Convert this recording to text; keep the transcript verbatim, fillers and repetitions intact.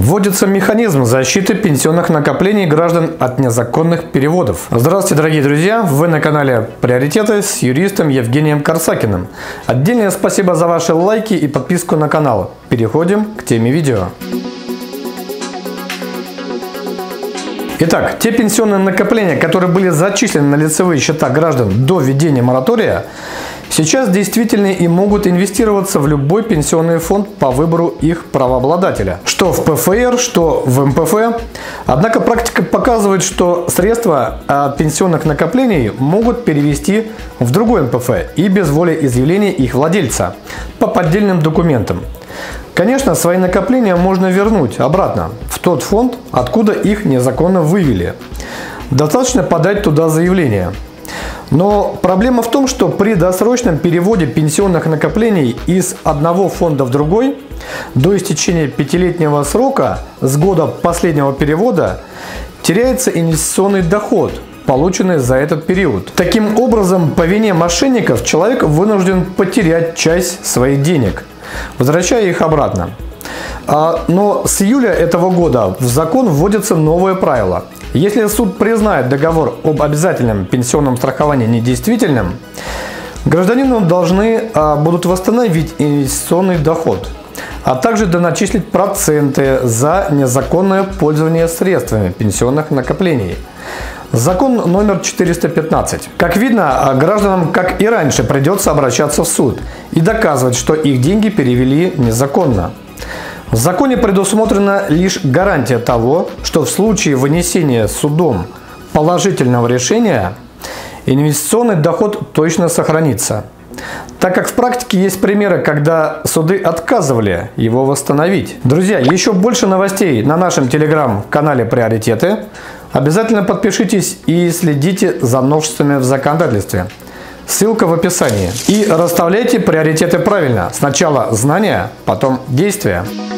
Вводится механизм защиты пенсионных накоплений граждан от незаконных переводов. Здравствуйте, дорогие друзья! Вы на канале «Приоритеты» с юристом Евгением Корсакиным. Отдельное спасибо за ваши лайки и подписку на канал. Переходим к теме видео. Итак, те пенсионные накопления, которые были зачислены на лицевые счета граждан до введения моратория, сейчас действительны и могут инвестироваться в любой пенсионный фонд по выбору их правообладателя. Что в пэ эф эр, что в эм пэ эф. Однако практика показывает, что средства от пенсионных накоплений могут перевести в другой эн пэ эф и без волеизъявления их владельца по поддельным документам. Конечно, свои накопления можно вернуть обратно в тот фонд, откуда их незаконно вывели. Достаточно подать туда заявление. Но проблема в том, что при досрочном переводе пенсионных накоплений из одного фонда в другой до истечения пятилетнего срока с года последнего перевода теряется инвестиционный доход, полученный за этот период. Таким образом, по вине мошенников человек вынужден потерять часть своих денег, возвращая их обратно. Но с июля этого года в закон вводится новое правило. Если суд признает договор об обязательном пенсионном страховании недействительным, гражданину должны будут восстановить инвестиционный доход, а также доначислить проценты за незаконное пользование средствами пенсионных накоплений. Закон номер четыреста пятнадцать. Как видно, гражданам, как и раньше, придется обращаться в суд и доказывать, что их деньги перевели незаконно. В законе предусмотрена лишь гарантия того, что в случае вынесения судом положительного решения инвестиционный доход точно сохранится, так как в практике есть примеры, когда суды отказывали его восстановить. Друзья, еще больше новостей на нашем телеграм-канале «Приоритеты». Обязательно подпишитесь и следите за новшествами в законодательстве. Ссылка в описании. И расставляйте приоритеты правильно. Сначала знания, потом действия.